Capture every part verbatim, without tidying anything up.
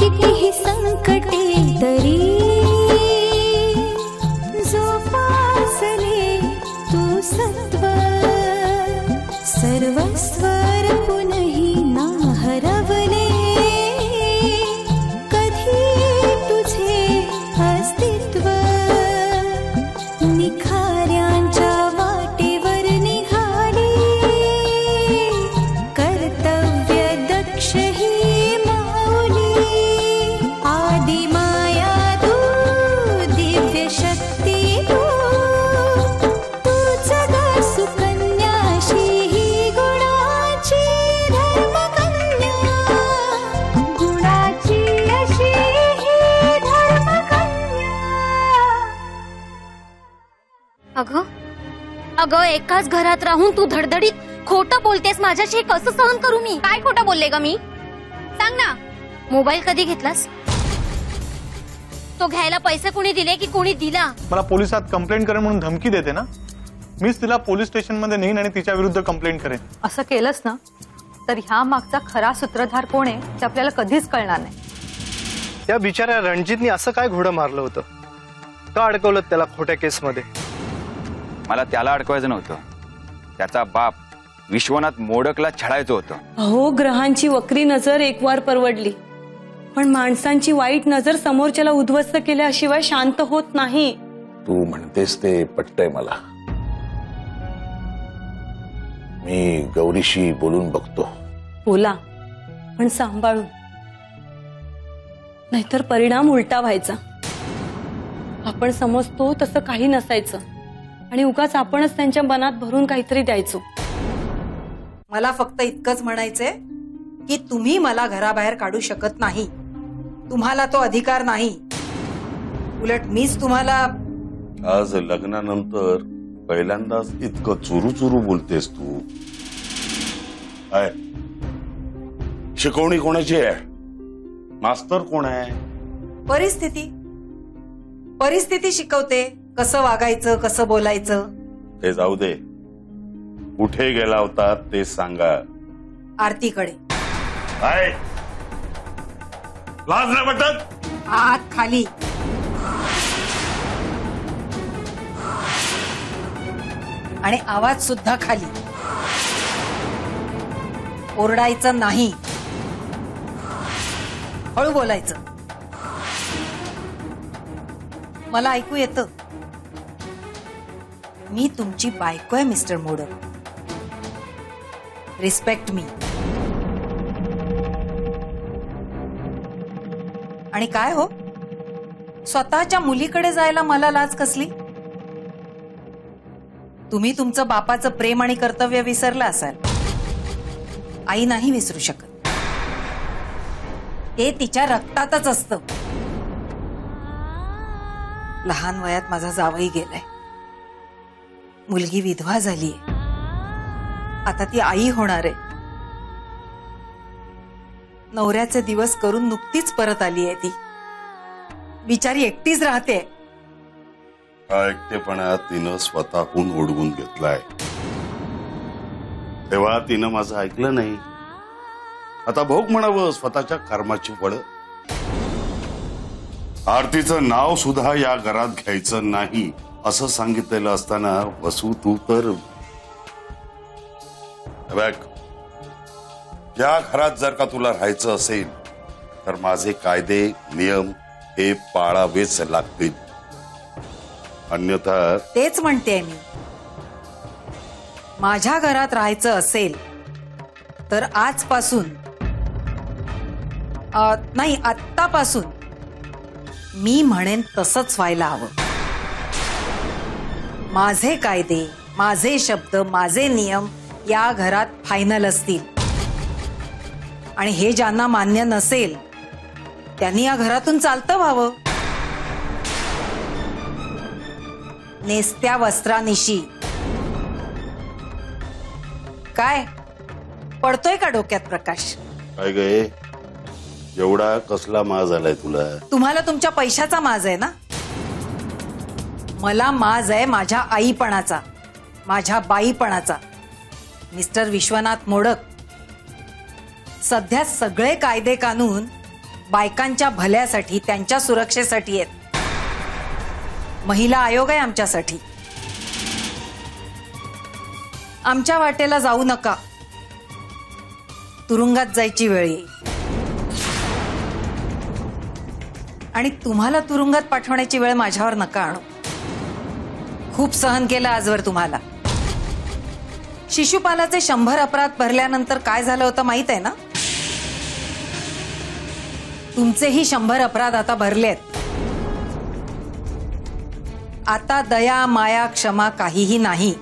कितीही संकटे तरी जोपासले तू सत्व सर्वस्व पुनही ना हरवले कधी तुझे अस्तित्व निखाऱ्यांच्या वाटेवर निघाली कर्तव्य दक्ष ही माऊली आदि माया तू दिव्य शक्ती तू तूच ग सुकन्याशी ही गुणाची धर्मकन्या गुणाची अशी ही धर्मकन्या। अगं अगं एकाच घरात राहून तू धडधडीत खोटं बोलतेस माझ्याशी, हे कसं सहन करू मी? काय खोटं बोलले ग मी? सांग ना। मोबाईल कधी घेतलास? तो घ्यायला पैसे कोणी दिले की कोणी दिला? मला पोलिसात कंप्लेंट करेन म्हणून धमकी देते ना, मीच तिला पोलीस स्टेशन मध्ये नेईन आणि तिच्या विरुद्ध कंप्लेंट करेन। असं केलंस ना तर ह्या मागचा खरा सूत्रधार कोण आहे ते आपल्याला कधीच कळणार नाही। त्या बिचाऱ्या रणजितनी असं काय घोडं मारलं होतं? का अडकवलं त्याला खोट्या केसमध्ये? मला त्याला अडकवायचं नव्हतं, त्याचा बाप विश्वनाथ मोडकला छळायचं होतं। अहो ग्रहांची वक्री नजर एकवार परवडली, पण माणसांची वाईट नजर समोरच्याला उद्ध्वस्त केल्याशिवाय शांत होत नाही। तू म्हणतेस ते पटतंय मला। मी गौरीशी बोलून बघतो। बोला, पण सांभाळून, नाहीतर परिणाम उलटा व्हायचा। आपण समजतो तसं काही नसायचं आणि उगाच आपणच त्यांच्या मनात भरून काहीतरी द्यायचो। मला फक्त इतकंच म्हणायचंय की तुम्ही मला घराबाहेर काढू शकत नाही, तुम्हाला तो अधिकार नाही। उलट मीच तुम्हाला। आज लग्नानंतर पहिल्यांदाच इतकं चुरू चुरू बोलतेस तू। काय शिकवणी कोणाची आहे? मास्तर कोण आहे? परिस्थिती परिस्थिती शिकवते कसं वागायचं, कसं बोलायचं। ते जाऊ दे, कुठे गेला होता ते सांगा। आरतीकडे। काय लाज नाही वाटत? हात खाली। आणि आवाज सुद्धा खाली। ओरडायचं नाही, हळू बोलायचं। मला ऐकू येतं, मी तुमची बायको आहे मिस्टर मोडक। रिस्पेक्ट मी। आणि काय हो, स्वतःच्या मुलीकडे जायला मला लाज कसली? तुम्ही तुमचं बापाचं प्रेम आणि कर्तव्य विसरला असाल, आई नाही विसरू शकत, ते तिच्या रक्तातच असतं। लहान वयात माझा जावई गेलाय, मुलगी विधवा झालीये, आता ती आई होणार आहे। नवऱ्याचे दिवस करून नुकतीच परत आली आहे ती, बिचारी एकटीच राहते। एकटेपणा तिनं स्वतःहून ओढवून घेतलाय, तेव्हा तिनं माझं ऐकलं नाही। आता भोग म्हणावं स्वतःच्या कर्माची फळं। आरतीचं नाव सुद्धा या घरात घ्यायचं नाही असं सांगितलेलं असताना वसू तू तर बघ, या घरात जर का तुला राहायचं असेल तर माझे कायदे नियम हे पाळावेच लागतील, अन्यथा। तेच म्हणते मी, माझ्या घरात राहायचं असेल तर आजपासून नाही आत्तापासून मी म्हणेन तसंच व्हायला हवं। माझे कायदे, माझे शब्द, माझे नियम या घरात फायनल असतील, आणि हे ज्यांना मान्य नसेल त्यांनी या घरातून चालतं व्हावं। नेस्त्या वस्त्रानिशी। काय पडतोय का डोक्यात प्रकाश? काय गे, एवढा कसला माज आलाय तुला? तुम्हाला तुमच्या पैशाचा माज आहे ना, मला माज आहे माझ्या आईपणाचा, माझ्या बाईपणाचा। मिस्टर विश्वनाथ मोडक, सध्या सगळे कायदे कानून बायकांच्या भल्यासाठी, त्यांच्या सुरक्षेसाठी आहेत. महिला आयोग आहे आमच्यासाठी. आमच्या वाटेला जाऊ नका, तुरुंगात जायची वेळ येईल. आणि तुम्हाला तुरुंगात पाठवण्याची वेळ माझ्यावर नका आणू. खूप सहन केलं आजवर तुम्हाला. शिशुपालाचे शंभर अपराध भरल्यानंतर काय झालं होतं माहित आहे ना? तुमचेही शंभर अपराध आता भरलेत. आता दया, माया, क्षमा काहीही नाही.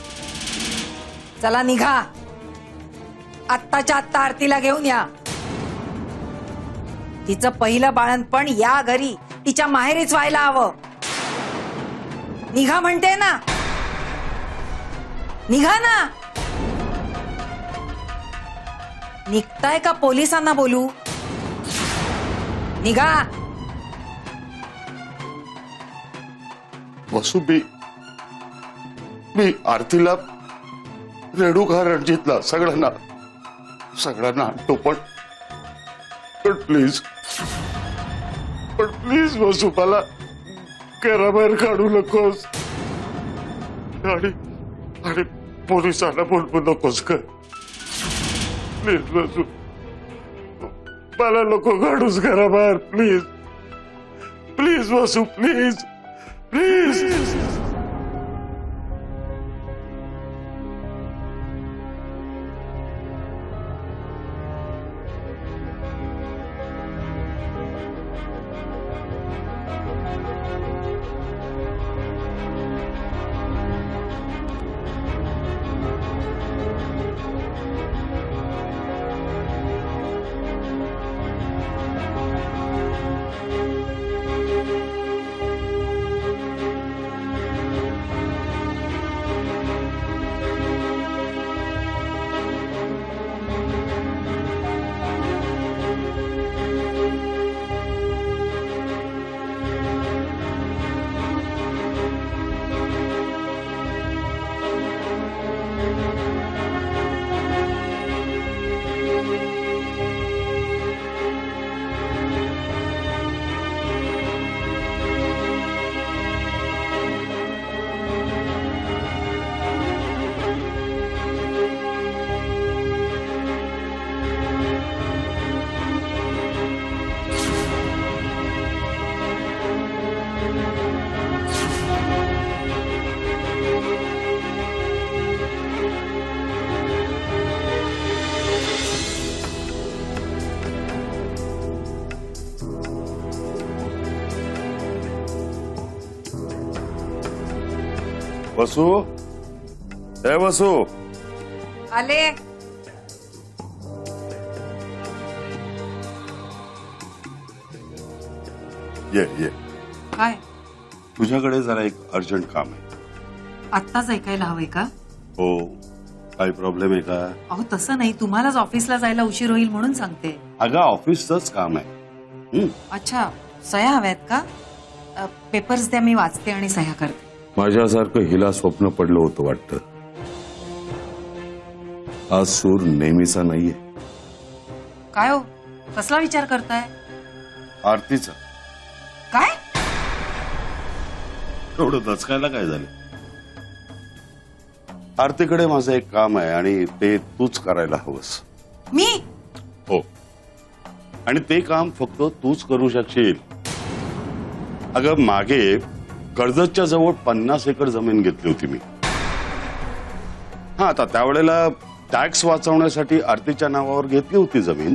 चला निघा. आत्ताच्या आत्ता आरतीला घेऊन या. तिचं पहिलं बाळंतपण या घरी तिच्या माहेरीच व्हायला हवं. निघा म्हणते ना, निघा ना. निघताय का पोलिसांना बोलू? निघा. वसू, मी मी आरतीला, रेणुका, रणजितला, सगळ्यांना सगळ्यांना आणतो. पण पण प्लीज पण प्लीज वसू, मला घराबाहेर काढू नकोस. आणि आणि पोलिसांना बोलवू नकोस का? प्लीज वसू, मला नको काढूस घराबाहेर. Please please Vasu, please please. Vasu, ए वसू, आले. ये ये. काय तुझ्याकडे जरा एक अर्जंट काम आहे. आत्ताच ऐकायला हवंय का? हो. काही प्रॉब्लेम आहे का? अहो तसं नाही, तुम्हालाच ऑफिसला जायला उशीर होईल म्हणून सांगते. अगं ऑफिसचंच काम आहे. हं. अच्छा, सह्या हव्यात का? अ, पेपर्स द्या, मी वाचते आणि सह्या करते. माझ्यासारखं हिला स्वप्न पडलं होतं वाटतं. आज सूर नेहमीचा नाहीये. काय हो, कसला विचार करताय? आरतीचा. काय? एवढं दचकायला काय झालं? आरतीकडे माझं एक काम आहे आणि ते तूच करायला हवंस. मी? हो. आणि ते काम फक्त तूच करू शकशील. अगं मागे कर्जतच्या जवळ पन्नास एकर जमीन घेतली होती मी. हा, आता त्यावेळेला टॅक्स वाचवण्यासाठी आरतीच्या नावावर घेतली होती जमीन.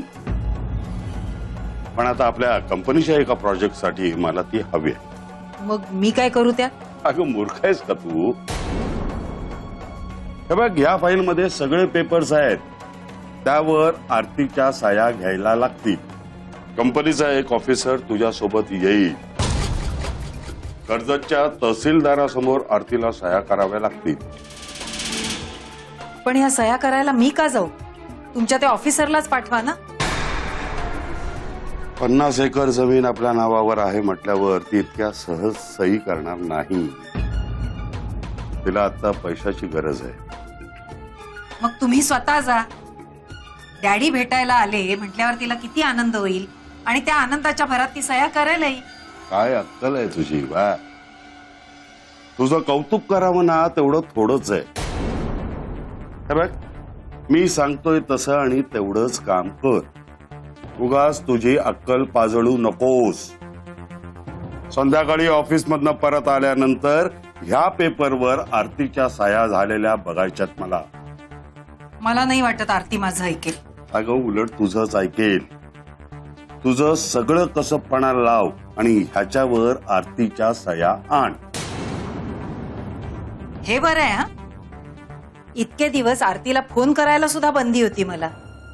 पण आता आपल्या कंपनीच्या एका प्रोजेक्टसाठी मला ती हवी आहे. मग मी काय करू त्यात? अगं मूर्ख आहेस का तू? हे बघ, या फाईलमध्ये सगळे पेपर्स आहेत. त्यावर आरतीच्या सह्या घ्यायला लागतील. कंपनीचा एक ऑफिसर तुझ्यासोबत येईल. कर्जतच्या तहसीलदारासमोर आरतीला सह्या कराव्या लागतील. पण ह्या सह्या करायला मी का जाऊ? तुमच्या त्या ऑफिसरलाच पाठवा ना. पन्नास एकर जमीन आपल्या नावावर आहे म्हटल्यावर ती इतक्या सहज सही करणार नाही. तिला आता पैशाची गरज आहे. मग तुम्ही स्वतः जा. डॅडी भेटायला आले म्हटल्यावर तिला किती आनंद होईल. आणि त्या आनंदाच्या भरात ती सह्या करेलही. काय अक्कल आहे तुझी वा. तुझं कौतुक करावं ना तेवढं थोडंच आहे. हे बघ, मी सांगतोय तसं आणि तेवढंच काम कर. उगाच तुझी अक्कल पाजळू नकोस. संध्याकाळी ऑफिस मधनं परत आल्यानंतर ह्या पेपरवर आरतीच्या सह्या झालेल्या बघायच्यात मला. मला नाही वाटत आरती माझं ऐकेल. अगं उलट तुझंच ऐकेल. तुझं सगळं कसं पणाला लाव आणि ह्याच्यावर आरतीच्या सह्या आण. हे बरं आहे. हा, इतके दिवस आरतीला फोन करायला सुद्धा बंदी होती मला.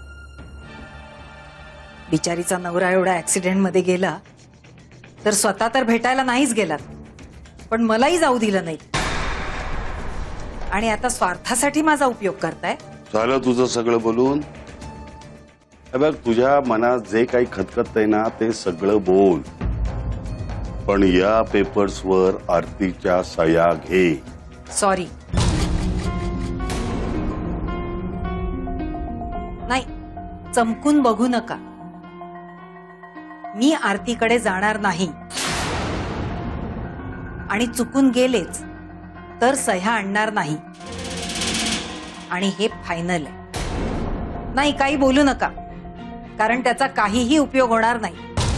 बिचारीचा नवरा एवढा ऍक्सिडेंट मध्ये गेला तर स्वतः तर भेटायला नाहीच गेलात, पण मलाही जाऊ दिलं नाही. आणि आता स्वार्थासाठी माझा उपयोग करताय. झालं तुझं सगळं बोलून. हे बघ, तुझ्या मनात जे काही खतखततंय ना ते सगळं बोल, पण या पेपर्सवर आरतीच्या सह्या घे. सॉरी, नाही, चमकून बघू नका. मी आरतीकडे जाणार नाही आणि चुकून गेलेच तर सह्या आणणार नाही. आणि हे फायनल आहे. नाही, काही बोलू नका, कारण त्याचा काहीही उपयोग होणार नाही.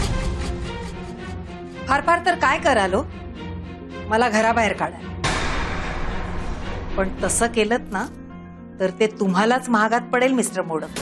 फार फार तर काय करालो, मला घराबाहेर काढा. पण तसं केलं ना तर ते तुम्हालाच महागात पडेल मिस्टर मोडक.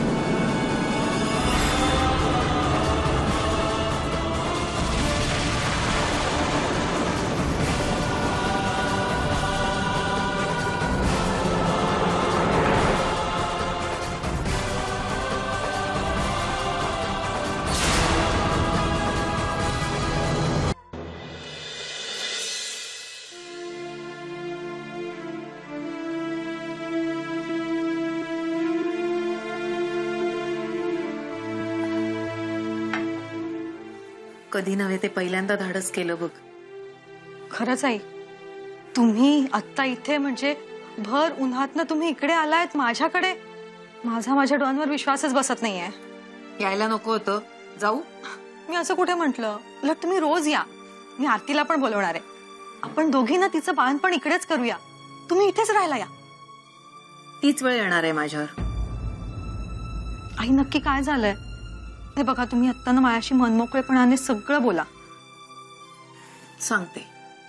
कधी नव्हे ते पहिल्यांदा धाडस केलं बघ. खरंच आई, तुम्ही आत्ता इथे म्हणजे भर उन्हातनं तुम्ही इकडे आलायत माझ्याकडे. माझा माझ्या डोळ्यांवर विश्वासच बसत नाहीये. यायला नको होतं. जाऊ. मी असं कुठे म्हटलं. उलट तुम्ही रोज या. मी आरतीला पण बोलवणार आहे. आपण दोघी ना तिचं बाळणपण इकडेच करूया. तुम्ही इथेच राहायला या. तीच वेळ येणार आहे माझ्यावर. आई नक्की काय झालंय हे बघा. तुम्ही आत्ता ना माझ्याशी मनमोकळेपणाने सगळं बोला. सांगते.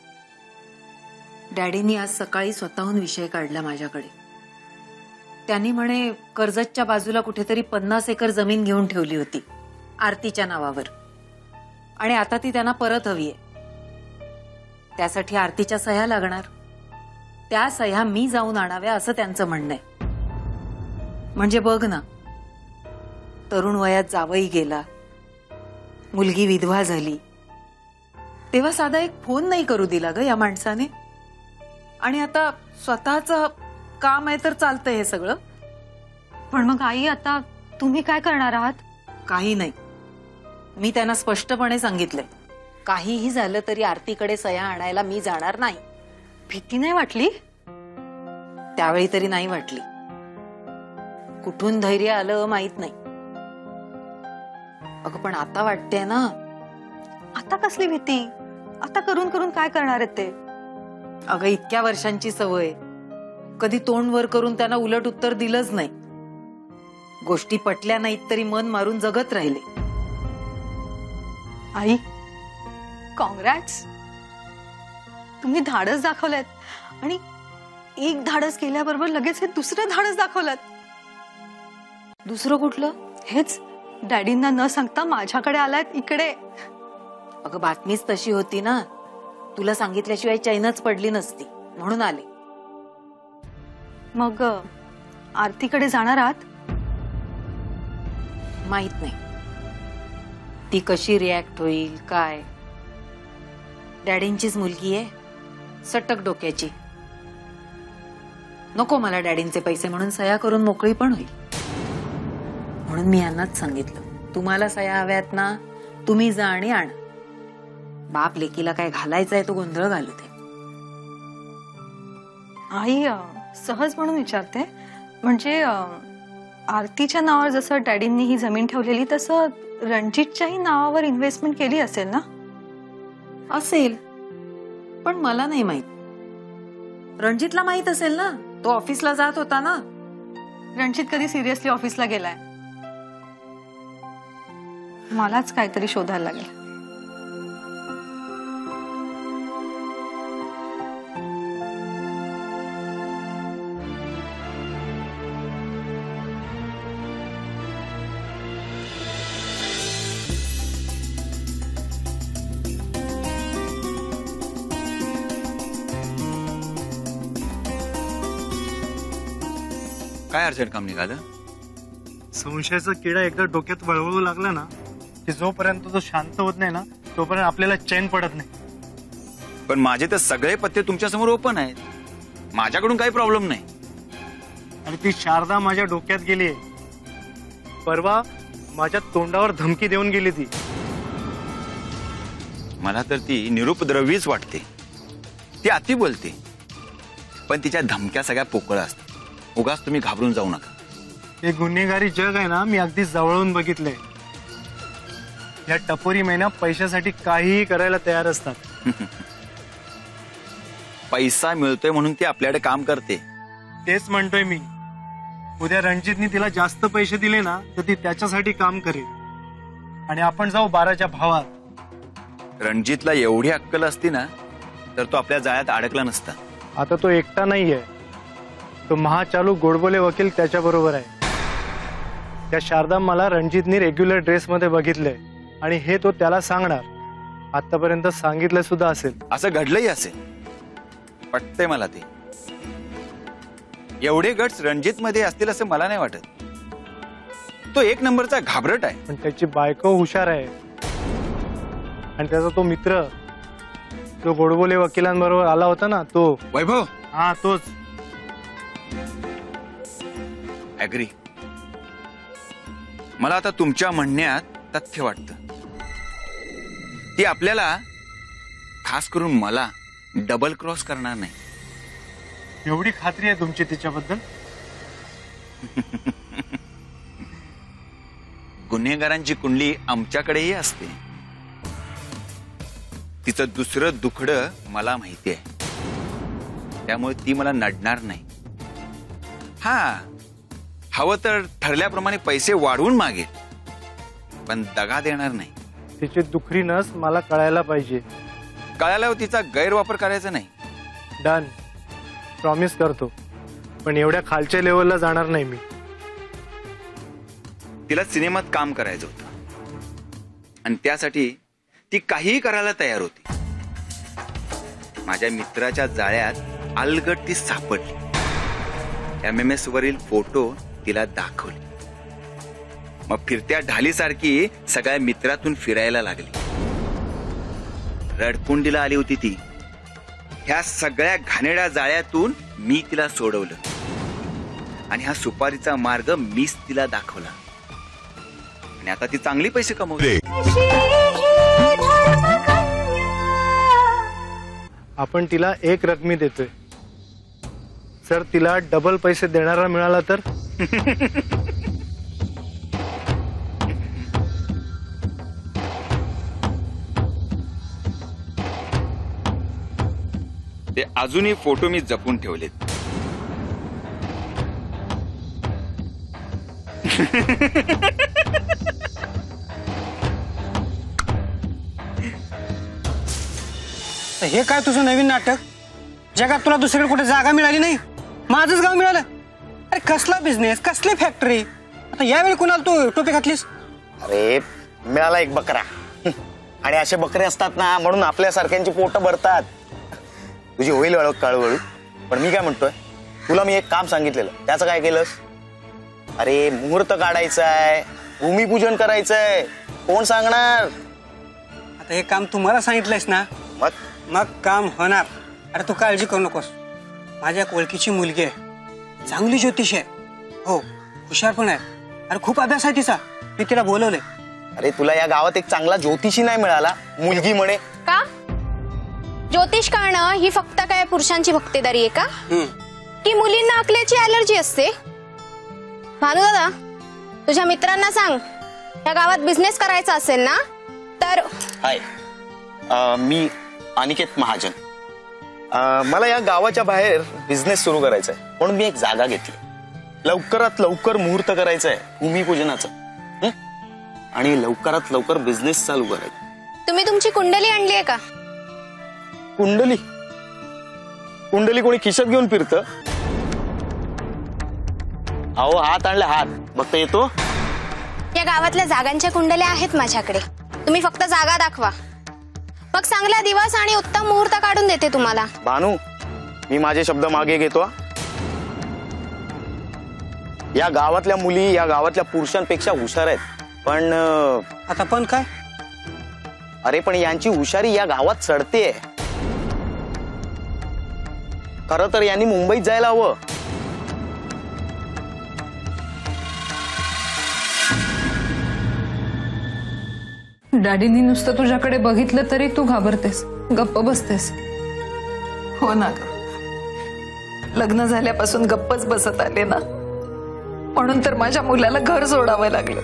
डॅडीनी आज सकाळी स्वतःहून विषय काढला माझ्याकडे. त्यांनी म्हणे कर्जतच्या बाजूला कुठेतरी पन्नास एकर जमीन घेऊन ठेवली होती आरतीच्या नावावर, आणि आता ती त्यांना परत हवीये. त्यासाठी आरतीच्या सह्या लागणार. त्या सह्या मी जाऊन आणाव्या असं त्यांचं म्हणणं आहे. म्हणजे बघ ना, तरुण वयात जावई गेला, मुलगी विधवा झाली, तेव्हा साधा एक फोन नाही करू दिला ग या माणसाने. आणि आता स्वतःच काम आहे तर चालतंय हे सगळं. पण मग आई आता तुम्ही काय करणार आहात? काही नाही. मी त्यांना स्पष्टपणे सांगितलंय, काहीही झालं तरी आरतीकडे सह्या आणायला मी जाणार नाही. भीती नाही वाटली? त्यावेळी तरी नाही वाटली. कुठून धैर्य आलं माहित नाही. अगं पण आता वाटते ना. आता कसली भीती? आता करून करून काय करणार आहेत ते? अगं इतक्या वर्षांची सवय. कधी तोंड वर करून त्यांना उलट उत्तर दिलंच नाही. गोष्टी पटल्या नाहीत तरी मन मारून जगत राहिले. आई, कॉंग्रॅट्स. तुम्ही धाडस दाखवलंय आणि एक धाडस केल्याबरोबर लगेच हे दुसरं धाडस दाखवलं. दुसरं कुठलं? हेच, डॅडींना न सांगता माझ्याकडे आलायत इकडे. अगं बातमीच तशी होती ना. तुला सांगितल्याशिवाय चैनच पडली नसती म्हणून आले. मग आरतीकडे जाणार आहात? माहित नाही ती कशी रिॲक्ट होईल काय. डॅडींचीच मुलगी आहे, सटक डोक्याची. नको मला डॅडींचे पैसे म्हणून सह्या करून मोकळी पण होईल. म्हणून मी यांनाच सांगितलं, तुम्हाला सह्या हव्यात ना, तुम्ही जा आणि आण. बाप लेकीला काय घालायचंय तो गोंधळ घालू दे. आई, सहज म्हणून विचारते, म्हणजे आरतीच्या नावावर जसं डॅडींनी ही जमीन ठेवलेली तसं रणजितच्याही नावावर इन्व्हेस्टमेंट केली असेल ना? असेल, पण मला नाही माहित. रणजितला माहित असेल ना, तो ऑफिसला जात होता ना. रणजित कधी सिरियसली ऑफिसला गेलाय? मलाच काहीतरी शोधायला लागेल. काय अर्जंट काम निघालं? संशयाचा किडा एकदा डोक्यात वळवळू लागला ना की जोपर्यंत तो शांत होत नाही ना तोपर्यंत आपल्याला चैन पडत नाही. पण माझे तर सगळे पत्ते तुमच्या समोर ओपन आहेत. माझ्याकडून काही प्रॉब्लेम नाही. आणि ती शारदा माझ्या डोक्यात गेलीये. परवा माझ्या तोंडावर धमकी देऊन गेली ती. मला तर ती निरुपद्रवीच वाटते. ती अति बोलते, पण तिच्या धमक्या सगळ्या पोकळ असतात. उगाच तुम्ही घाबरून जाऊ नका. हे गुन्हेगारी जग आहे ना, मी अगदी जवळून बघितलंय. या टपोरी महिना पैशासाठी काहीही करायला तयार असतात. पैसा मिळतोय म्हणून ती आपल्याकडे काम करते. तेच म्हणतोय मी. उद्या रणजितनी तिला जास्त पैसे दिले ना तर ती त्याच्यासाठी काम करेल आणि आपण जाऊ बाराच्या भावात. रणजितला एवढी अक्कल असती ना तर तो आपल्या जाळ्यात अडकला नसता. आता तो एकटा नाहीये. तो महाचालू गोडबोले वकील त्याच्या बरोबर आहे. त्या शारदा मला रणजितनी रेग्युलर ड्रेसमध्ये बघितलंय आणि हे तो त्याला सांगणार. आतापर्यंत सांगितलं सुद्धा असेल. असं घडलंही असेल. पटतंय मला ते. एवढे गट्स रणजित मध्ये असतील असं मला नाही वाटत. तो एक नंबरचा घाबरट आहे. पण त्याची बायको हुशार आहे आणि त्याचा तो मित्र जो गोडबोले वकिलांबरोबर आला होता ना तो वैभव. हा तोच. ऍग्री. मला आता तुमच्या म्हणण्यात तथ्य वाटतं. ती आपल्याला, खास करून मला, डबल क्रॉस करणार नाही. एवढी खात्री आहे तुमची तिच्याबद्दल? गुन्हेगारांची कुंडली आमच्याकडेही असते. तिचं दुसरं दुखडं मला माहिती आहे, त्यामुळे ती मला नडणार नाही. हा, हवं तर ठरल्याप्रमाणे पैसे वाढवून मागेल, पण दगा देणार नाही. तिची दुखरी नस मला कळायला पाहिजे. कळाल्यावर तिचा गैरवापर करायचा नाही. डन. प्रॉमिस करतो. पण एवढ्या खालच्या लेवलला जाणार नाही मी. तिला सिनेमात काम करायचं होतं आणि त्यासाठी ती काहीही करायला तयार होती. माझ्या मित्राच्या जाळ्यात अलगट ती सापडली. एम एम एस वरील फोटो तिला दाखवले. मग फिरत्या ढालीसारखी सगळ्या मित्रातून फिरायला लागली. रडकुंडीला आली होती ती. ह्या सगळ्या घाणेड्या जाळ्यातून मी तिला सोडवलं आणि हा सुपारीचा मार्ग मीच तिला दाखवला आणि आता ती चांगली पैसे कमवते. आपण तिला एक रकमी देतोय. जर तिला डबल पैसे देणारा मिळाला तर? ते अजूनही फोटो मी जपून ठेवलेत. हे काय तुझं नवीन नाटक? जगात तुला दुसरीकडे कुठे जागा मिळाली नाही, माझंच गाव मिळालं. अरे कसला बिझनेस, कसली फॅक्टरी? आता यावेळी कुणाला तू टोपी घातलीस? अरे मिळाला एक बकरा. आणि असे बकरे असतात ना म्हणून आपल्यासारख्यांची पोटं भरतात. तुझी होईल वळू काळवळू. पण मी काय म्हणतोय, तुला मी एक काम सांगितलेलं, त्याचं काय केलंस? अरे मुहूर्त काढायचा आहे, भूमिपूजन करायचंय, कोण सांगणार? आता हे काम तुम्हाला सांगितलंयस ना, मग मग काम होणार. अरे तू काळजी करू नकोस. माझ्या ओळखीची मुलगी आहे, चांगली ज्योतिष आहे. हो, हुशार पण आहे. अरे खूप अभ्यास आहे तिचा. मी तिला बोलवलंय. अरे तुला या गावात एक चांगला ज्योतिषी नाही मिळाला, मुलगी म्हणे? का ज्योतिष करणं ही फक्त काय पुरुषांची भक्तेदारी आहे का? की मुलींना अकलेची अलर्जी असते? भानू दादा, तुझ्या मित्रांना सांग, या गावात बिझनेस करायचा असेल ना तर. हाय, अं, मी अनिकेत महाजन. अं, मला या गावाच्या बाहेर बिझनेस सुरू करायचा आहे, म्हणून मी एक जागा घेतली. लवकरात लवकर मुहूर्त करायचा आहे भूमिपूजनाचं, हं? आणि लवकरात लवकर बिझनेस चालू करायचा. तुम्ही तुमची कुंडली आणली आहे का? कुंडली कुंडली कोणी खिशात घेऊन फिरतं? अहो, हात आणले, हात बघता येतो. या गावातल्या जागांच्या कुंडल्या आहेत माझ्याकडे. तुम्ही फक्त जागा दाखवा, मग चांगला दिवस आणि उत्तम मुहूर्त काढून देते तुम्हाला. भानू, मी माझे शब्द मागे घेतो. या गावातल्या मुली या गावातल्या पुरुषांपेक्षा हुशार आहेत, पण अं, आता पण काय? अरे पण यांची हुशारी या गावात चढते. खरं तर यांनी मुंबईत जायला हवं. डॅडीनी नुसतं तुझ्याकडे बघितलं तरी तू घाबरतेस, गप्प बसतेस. हो ना ग, लग्न झाल्यापासून गप्पच बसत आले ना, म्हणून तर माझ्या मुलाला घर सोडावं लागलं.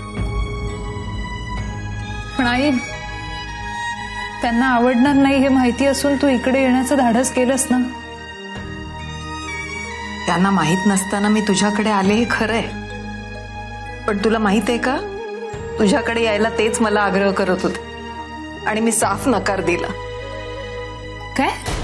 पण आई, त्यांना आवडणार नाही हे माहिती असून तू इकडे येण्याचं धाडस केलंस ना. त्यांना माहित नसताना मी तुझ्याकडे आले हे खरंय, पण तुला माहित आहे का, तुझ्याकडे यायला तेच मला आग्रह करत होते आणि मी साफ नकार दिला. काय?